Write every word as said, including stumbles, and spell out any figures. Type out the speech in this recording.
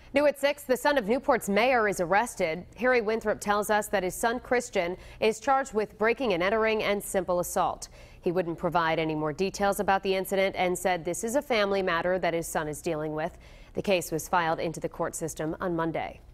New at six, the son of Newport's mayor is arrested. Harry Winthrop tells us that his son Christian is charged with breaking and entering and simple assault. He wouldn't provide any more details about the incident and said this is a family matter that his son is dealing with. The case was filed into the court system on Monday.